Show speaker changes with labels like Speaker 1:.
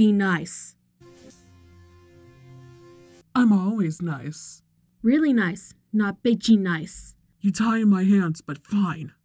Speaker 1: Be nice.
Speaker 2: I'm always nice.
Speaker 1: Really nice, not bitchy nice.
Speaker 2: You tie in my hands, but fine.